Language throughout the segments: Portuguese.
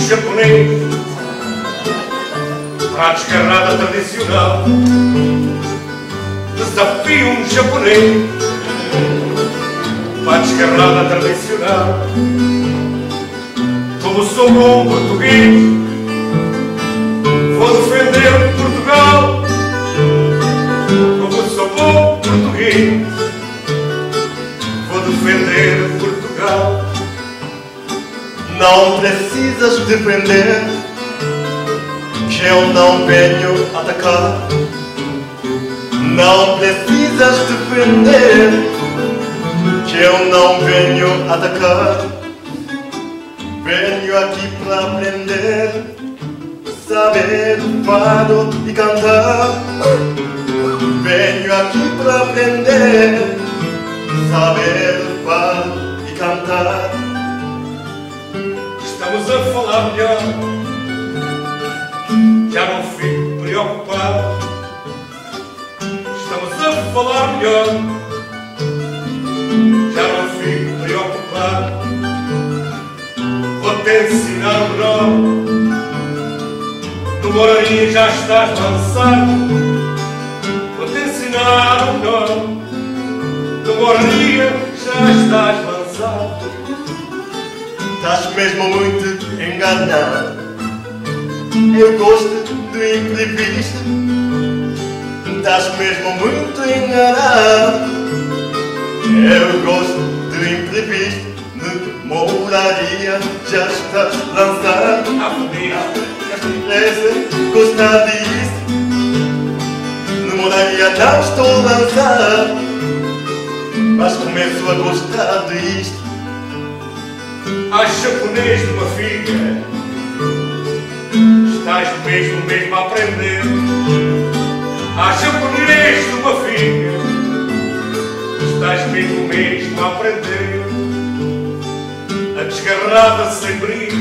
japonês para a descarrada tradicional. Desafio um japonês para a descarrada tradicional. Como sou bom português, vou defender Portugal. Como sou bom português, vou defender Portugal. Não precisas defender, que eu não venho atacar. Não precisas defender, que eu não venho atacar. Venho aqui para aprender, saber o fado e cantar. Venho aqui para aprender, saber o fado e cantar. Estamos a falar melhor, já não fico preocupado. Estamos a falar melhor, já não fico preocupado. Vou-te ensinar o menor, no Moraria já estás lançado. Vou-te ensinar o menor, no Moraria já estás lançado. Estás mesmo muito enganado. Eu gosto do imprevisto. Estás mesmo muito enganado. Eu gosto do imprevisto. No Moraria já estás lançado. Gosta disso. No Moraria não estou lançado, mas começo a gostar disto. Há japonês de uma filha, estás mesmo a aprender. Há japonês de uma filha, estás mesmo a aprender. A desgarrada sem briga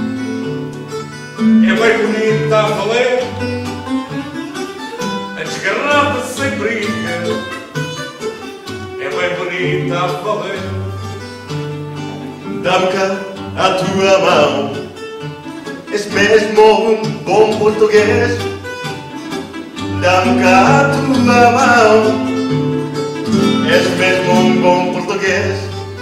é bem bonita a valer. A desgarrada sem briga é bem bonita a valer. Dá-me cá a tua mão. És mesmo um bom português. Dá-me cá a tua mão. És mesmo um bom português.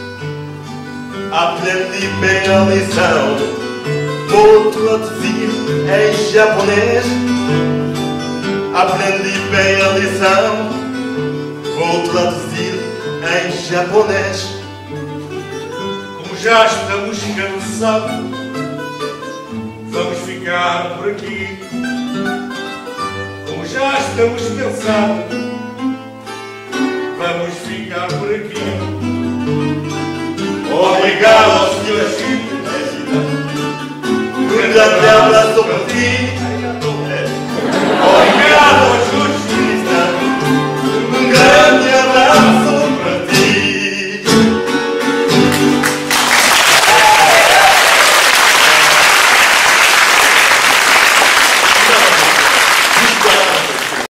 Aprendi bem a lição. Vou traduzir em japonês. Aprendi bem a lição. Vou traduzir em japonês. Já estamos cansados, vamos ficar por aqui. Como já estamos cansados, vamos ficar por aqui. Obrigado, Sr. Chita. Um grande abraço para ti.